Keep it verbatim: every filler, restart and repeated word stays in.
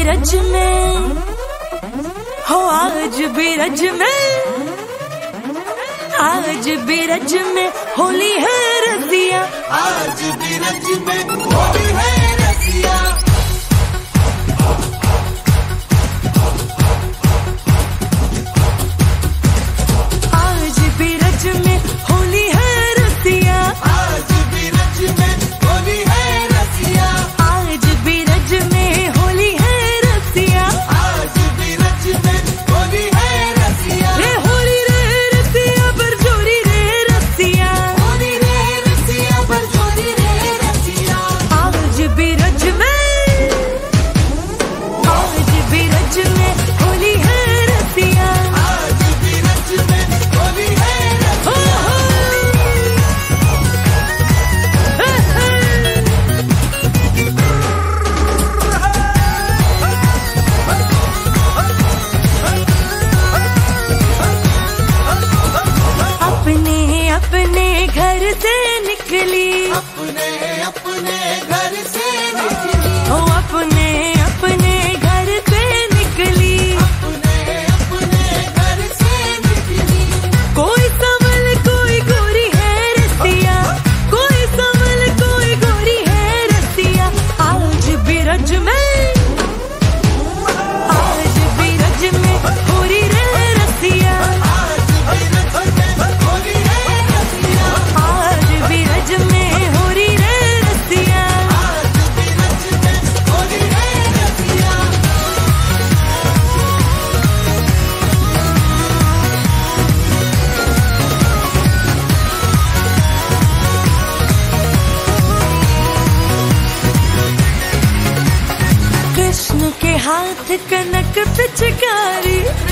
रज में, हो आज भी रज में, आज भी रज में होली है रसिया, आज भी रज में होली है रसिया। आज भी रज में होली है रसिया, आज भी रज में होली है रसिया। आज भी रज में होली है रसिया, आज भी रज में होली है रसिया। रे होली रे रसिया बरजोरी रे रसिया, होली रे रसिया बरजोरी रे रसिया। आज भी रज में, आज भी रज में होली है रसिया। आज भी रज में होली है हो, रसिया। हो। हे, हे। अपने अपने घर से निकली, अपने अपने घर से निकली, ओ अपने अपने घर से निकली, अपने अपने घर से निकली। कोई संवल कोई गोरी है रसिया, कोई संवल कोई गोरी है रसिया। आज भी रज में, आज भी रज में होली रे रसिया, आज भी रज में होली है रसिया। आज भी रज में होली रे रसिया। आज भी रज में होली है रसिया। कृष्ण के हाथ कनक पिचकारी,